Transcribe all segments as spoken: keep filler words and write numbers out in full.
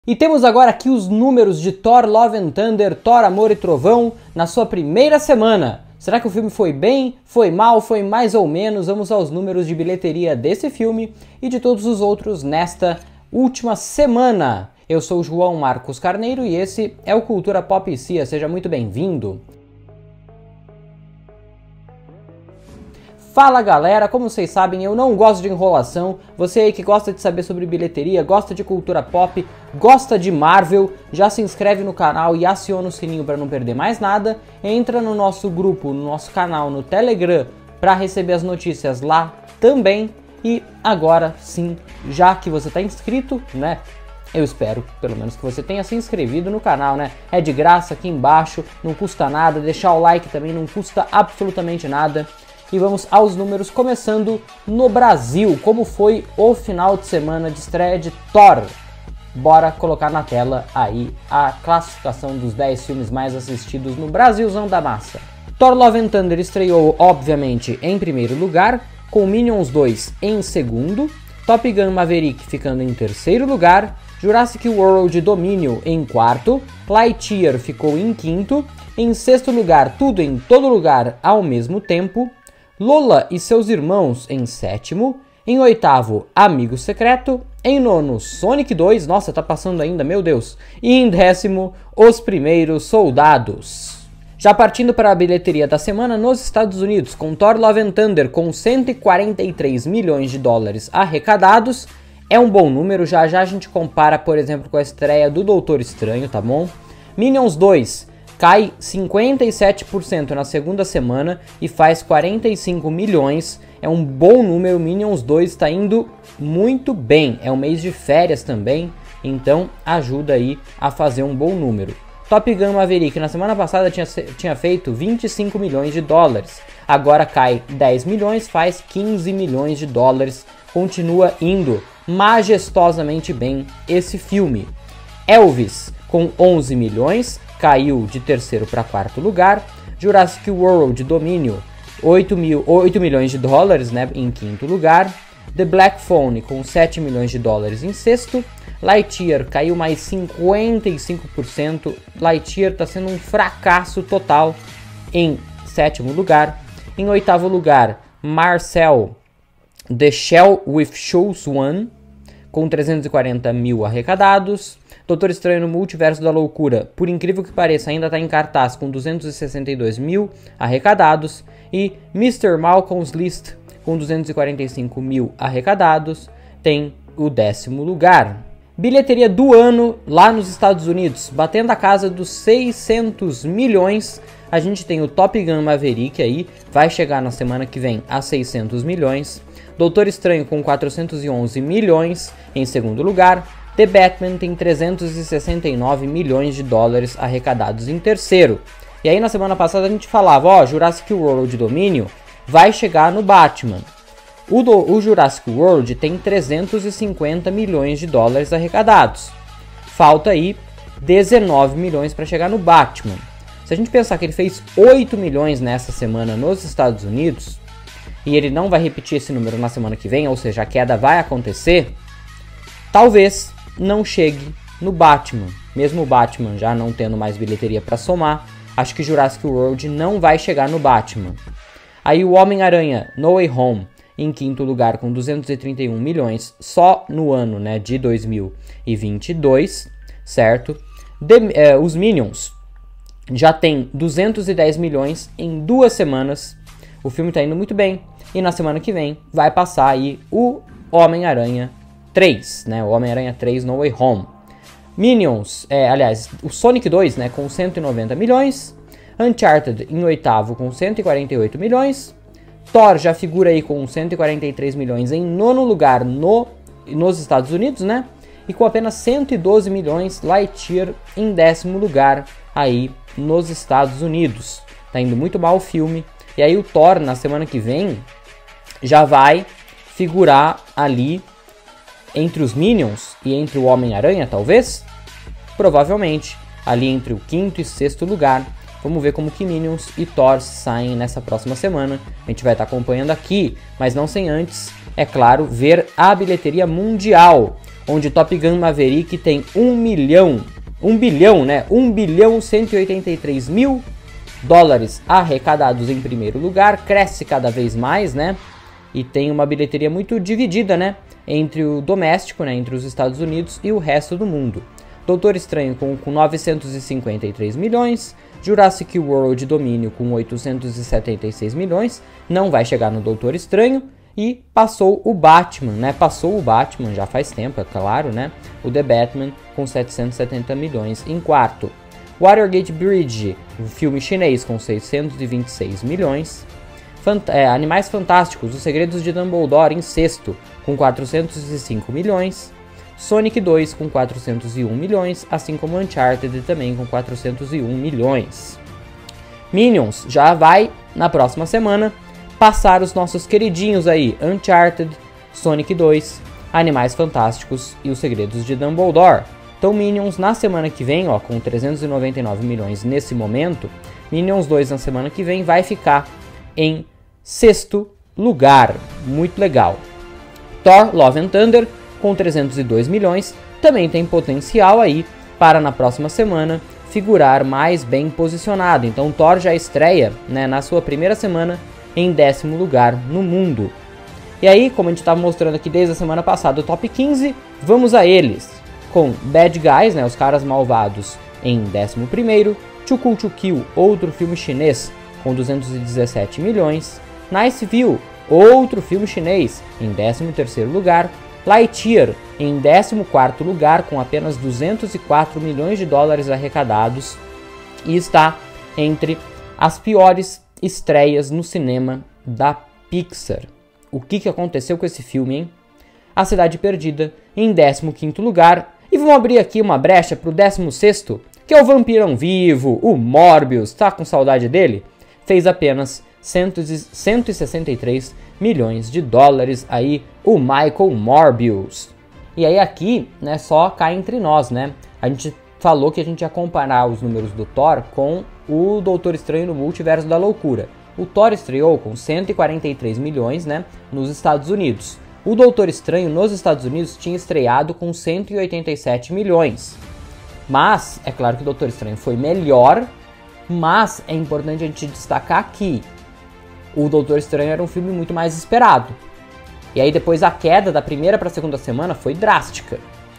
E temos agora aqui os números de Thor Love and Thunder, Thor Amor e Trovão, na sua primeira semana. Será que o filme foi bem? Foi mal? Foi mais ou menos? Vamos aos números de bilheteria desse filme e de todos os outros nesta última semana. Eu sou o João Marcos Carneiro e esse é o Cultura Pop Cia. Seja muito bem-vindo. Fala galera, como vocês sabem, eu não gosto de enrolação. Você aí que gosta de saber sobre bilheteria, gosta de cultura pop, gosta de Marvel, já se inscreve no canal e aciona o sininho para não perder mais nada. Entra no nosso grupo, no nosso canal no Telegram para receber as notícias lá também. E agora sim, já que você está inscrito, né? Eu espero, pelo menos, que você tenha se inscrevido no canal, né? É de graça aqui embaixo, não custa nada. Deixar o like também não custa absolutamente nada. E vamos aos números, começando no Brasil. Como foi o final de semana de estreia de Thor? Bora colocar na tela aí a classificação dos dez filmes mais assistidos no Brasilzão da massa. Thor Love and Thunder estreou, obviamente, em primeiro lugar, com Minions dois em segundo, Top Gun Maverick ficando em terceiro lugar, Jurassic World Domínio em quarto, Lightyear ficou em quinto, em sexto lugar, Tudo em Todo Lugar ao Mesmo Tempo, Lola e Seus Irmãos em sétimo, em oitavo, Amigo Secreto, em nono, Sonic dois, nossa, tá passando ainda, meu Deus, e em décimo, Os Primeiros Soldados. Já partindo para a bilheteria da semana nos Estados Unidos, com Thor Love and Thunder com cento e quarenta e três milhões de dólares arrecadados, é um bom número, já já a gente compara, por exemplo, com a estreia do Doutor Estranho, tá bom? Minions dois cai cinquenta e sete por cento na segunda semana e faz quarenta e cinco milhões, é um bom número. Minions dois está indo muito bem, é um mês de férias também, então ajuda aí a fazer um bom número. Top Gun Maverick na semana passada tinha, tinha feito vinte e cinco milhões de dólares, agora cai dez milhões, faz quinze milhões de dólares, continua indo majestosamente bem esse filme. Elvis com onze milhões, caiu de terceiro para quarto lugar. Jurassic World Domínio, oito milhões de dólares, né, em quinto lugar. The Black Phone com sete milhões de dólares em sexto. Lightyear caiu mais cinquenta e cinco por cento. Lightyear está sendo um fracasso total em sétimo lugar. Em oitavo lugar, Marcel The Shell with Shoes One com trezentos e quarenta mil arrecadados. Doutor Estranho no Multiverso da Loucura, por incrível que pareça, ainda está em cartaz com duzentos e sessenta e dois mil arrecadados. E mister Malcolm's List, com duzentos e quarenta e cinco mil arrecadados, tem o décimo lugar. Bilheteria do ano lá nos Estados Unidos, batendo a casa dos seiscentos milhões. A gente tem o Top Gun Maverick aí, vai chegar na semana que vem a seiscentos milhões. Doutor Estranho com quatrocentos e onze milhões em segundo lugar. The Batman tem trezentos e sessenta e nove milhões de dólares arrecadados em terceiro. E aí na semana passada a gente falava, ó, Jurassic World Domínio vai chegar no Batman. O, do, o Jurassic World tem trezentos e cinquenta milhões de dólares arrecadados. Falta aí dezenove milhões para chegar no Batman. Se a gente pensar que ele fez oito milhões nessa semana nos Estados Unidos, e ele não vai repetir esse número na semana que vem, ou seja, a queda vai acontecer, talvez não chegue no Batman. Mesmo o Batman já não tendo mais bilheteria para somar, acho que Jurassic World não vai chegar no Batman. Aí o Homem-Aranha No Way Home em quinto lugar com duzentos e trinta e um milhões só no ano, né, de dois mil e vinte e dois, certo? De, eh, os Minions já tem duzentos e dez milhões em duas semanas. O filme está indo muito bem e na semana que vem vai passar aí o Homem-Aranha três, né? O Homem-Aranha três No Way Home. Minions, é, aliás, o Sonic dois, né, com cento e noventa milhões. Uncharted em oitavo com cento e quarenta e oito milhões. Thor já figura aí com cento e quarenta e três milhões em nono lugar no, nos Estados Unidos, né? E com apenas cento e doze milhões, Lightyear em décimo lugar aí nos Estados Unidos. Tá indo muito mal o filme. E aí o Thor, na semana que vem, já vai figurar ali entre os Minions e entre o Homem-Aranha, talvez? Provavelmente, ali entre o quinto e sexto lugar. Vamos ver como que Minions e Thor saem nessa próxima semana. A gente vai estar acompanhando aqui, mas não sem antes, é claro, ver a bilheteria mundial, onde Top Gun Maverick tem um milhão, um bilhão, né? um bilhão cento e oitenta e três mil dólares arrecadados em primeiro lugar, cresce cada vez mais, né? E tem uma bilheteria muito dividida, né? Entre o doméstico, né? Entre os Estados Unidos e o resto do mundo. Doutor Estranho com, com novecentos e cinquenta e três milhões, Jurassic World Domínio com oitocentos e setenta e seis milhões, não vai chegar no Doutor Estranho, e passou o Batman, né? Passou o Batman já faz tempo, é claro, né? O The Batman com setecentos e setenta milhões em quarto. Watergate Bridge, um filme chinês com seiscentos e vinte e seis milhões. Fant é, Animais Fantásticos, Os Segredos de Dumbledore em sexto, com quatrocentos e cinco milhões. Sonic dois com quatrocentos e um milhões, assim como Uncharted também com quatrocentos e um milhões. Minions já vai, na próxima semana, passar os nossos queridinhos aí, Uncharted, Sonic dois, Animais Fantásticos e Os Segredos de Dumbledore. Então Minions na semana que vem, ó, com trezentos e noventa e nove milhões nesse momento, Minions dois na semana que vem vai ficar em sexto lugar. Muito legal. Thor Love and Thunder com trezentos e dois milhões, também tem potencial aí para na próxima semana figurar mais bem posicionado. Então Thor já estreia, né, na sua primeira semana em décimo lugar no mundo. E aí, como a gente estava mostrando aqui desde a semana passada, o top quinze, vamos a eles. Com Bad Guys, né, os caras malvados, em décimo primeiro, Too Cool to Kill, outro filme chinês, com duzentos e dezessete milhões, Nice View, outro filme chinês, em décimo terceiro lugar, Lightyear, em décimo quarto lugar, com apenas duzentos e quatro milhões de dólares arrecadados, e está entre as piores estreias no cinema da Pixar. O que, que aconteceu com esse filme, hein? A Cidade Perdida, em décimo quinto lugar, e vamos abrir aqui uma brecha para o décimo sexto, que é o Vampirão Vivo, o Morbius, tá com saudade dele? Fez apenas cento e sessenta e três milhões de dólares aí, o Michael Morbius. E aí aqui, né, só cá entre nós, né? A gente falou que a gente ia comparar os números do Thor com o Doutor Estranho no Multiverso da Loucura. O Thor estreou com cento e quarenta e três milhões, né, nos Estados Unidos. O Doutor Estranho nos Estados Unidos tinha estreado com cento e oitenta e sete milhões. Mas, é claro que o Doutor Estranho foi melhor, mas é importante a gente destacar que o Doutor Estranho era um filme muito mais esperado. E aí depois a queda da primeira para a segunda semana foi drástica.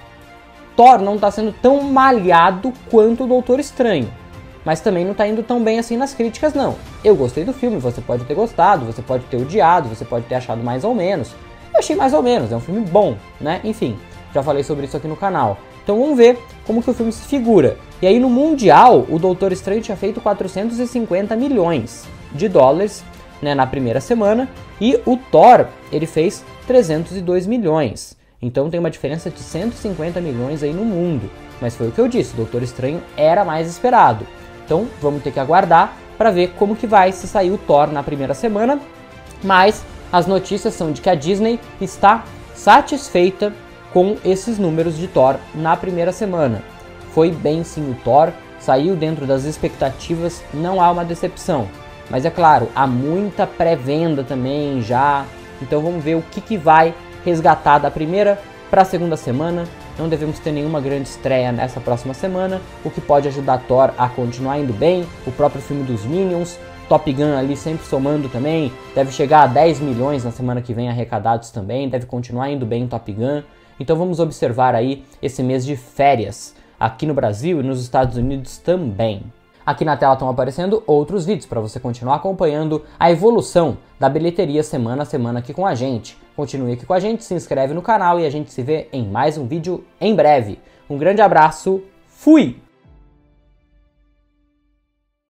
Thor não está sendo tão malhado quanto o Doutor Estranho, mas também não está indo tão bem assim nas críticas não. Eu gostei do filme, você pode ter gostado, você pode ter odiado, você pode ter achado mais ou menos. Eu achei mais ou menos, é um filme bom, né? Enfim, já falei sobre isso aqui no canal. Então vamos ver como que o filme se figura. E aí no Mundial, o Doutor Estranho tinha feito quatrocentos e cinquenta milhões de dólares, né, na primeira semana, e o Thor, ele fez trezentos e dois milhões. Então tem uma diferença de cento e cinquenta milhões aí no mundo. Mas foi o que eu disse, o Doutor Estranho era mais esperado. Então vamos ter que aguardar para ver como que vai se sair o Thor na primeira semana. Mas as notícias são de que a Disney está satisfeita com esses números de Thor na primeira semana. Foi bem sim o Thor, saiu dentro das expectativas, não há uma decepção. Mas é claro, há muita pré-venda também já, então vamos ver o que, que vai resgatar da primeira para a segunda semana. Não devemos ter nenhuma grande estreia nessa próxima semana, o que pode ajudar Thor a continuar indo bem, o próprio filme dos Minions, Top Gun ali sempre somando também, deve chegar a dez milhões na semana que vem arrecadados também, deve continuar indo bem Top Gun. Então vamos observar aí esse mês de férias, aqui no Brasil e nos Estados Unidos também. Aqui na tela estão aparecendo outros vídeos para você continuar acompanhando a evolução da bilheteria semana a semana aqui com a gente. Continue aqui com a gente, se inscreve no canal e a gente se vê em mais um vídeo em breve. Um grande abraço, fui!